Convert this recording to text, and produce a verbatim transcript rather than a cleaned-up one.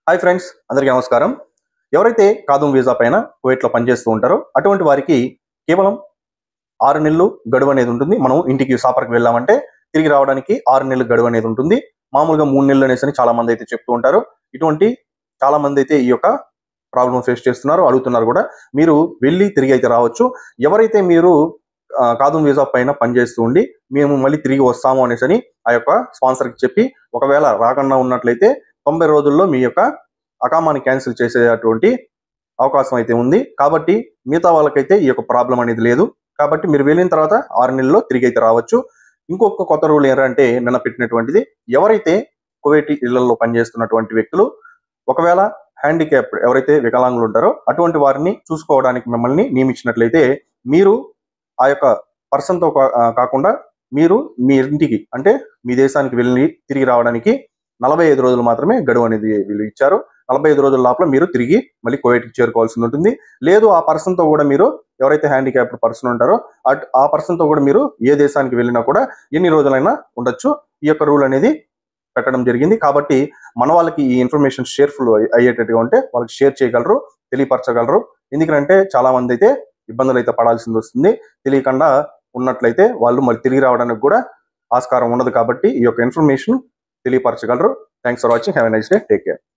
Hi friends, అందరికీ నమస్కారం. ఎవరైతే ఖాదూమ్ వీసా పైన కువైట్లో పనిచేస్తూ ఉంటారో అటువంటి వారికి కేవలం ఆరు నెలలు గడువు అనేది ఉంటుంది. మనం ఇంటికి సాపర్కి వెళ్ళామంటే తిరిగి రావడానికి ఆరు నెలలు గడువు అనేది ఉంటుంది. మామూలుగా మూడు నెలలు అనేసి అని చాలా మంది అయితే చెప్తూ ఉంటారు. ఇటువంటి చాలా మంది అయితే ఈ యొక్క ప్రాబ్లం ఫేస్ చేస్తున్నారు, అడుగుతున్నారు కూడా. మీరు వెళ్ళి తిరిగి అయితే రావచ్చు. ఎవరైతే మీరు ఖాదూమ్ వీసా పైన పనిచేస్తూ ఉండి మేము మళ్ళీ తిరిగి వస్తాము అనేసి అని ఆ యొక్క స్పాన్సర్కి చెప్పి ఒకవేళ రాకుండా ఉన్నట్లయితే తొంభై రోజుల్లో మీ యొక్క అకామాని క్యాన్సిల్ చేసేటువంటి అవకాశం అయితే ఉంది. కాబట్టి మిగతా వాళ్ళకైతే ఈ యొక్క ప్రాబ్లం అనేది లేదు. కాబట్టి మీరు వెళ్ళిన తర్వాత ఆరు నెలల్లో తిరిగి అయితే రావచ్చు. ఇంకొక కొత్త రూల్ ఏంటంటే నిన్న పెట్టినటువంటిది, ఎవరైతే కువైట్ ఇళ్లలో పనిచేస్తున్నటువంటి వ్యక్తులు ఒకవేళ హ్యాండిక్యాప్ ఎవరైతే వికలాంగులు ఉంటారో అటువంటి వారిని చూసుకోవడానికి మిమ్మల్ని నియమించినట్లయితే మీరు ఆ యొక్క పర్సన్తో కాకుండా మీరు మీ ఇంటికి అంటే మీ దేశానికి వెళ్ళి తిరిగి రావడానికి నలభై ఐదు రోజులు మాత్రమే గడువు అనేది వీళ్ళు ఇచ్చారు. నలభై ఐదు రోజుల లోపల మీరు తిరిగి మళ్ళీ కువైట్కి చేరుకోవాల్సి ఉంటుంది. లేదు ఆ పర్సన్తో కూడా మీరు ఎవరైతే హ్యాండిక్యాప్డ్ పర్సన్ ఉంటారో అట్ ఆ పర్సన్తో కూడా మీరు ఏ దేశానికి వెళ్ళినా కూడా ఎన్ని రోజులైనా ఉండొచ్చు. ఈ యొక్క రూల్ అనేది పెట్టడం జరిగింది. కాబట్టి మన వాళ్ళకి ఈ ఇన్ఫర్మేషన్ షేర్ఫుల్ అయ్యేటట్టుగా ఉంటే వాళ్ళకి షేర్ చేయగలరు, తెలియపరచగలరు. ఎందుకంటే చాలా మంది అయితే ఇబ్బందులు అయితే పడాల్సింది వస్తుంది. తెలియకుండా ఉన్నట్లయితే వాళ్ళు మళ్ళీ తిరిగి రావడానికి కూడా ఆస్కారం ఉండదు. కాబట్టి ఈ యొక్క information తెలియపరచగలరు. Thanks for watching. Have a nice day. Take care.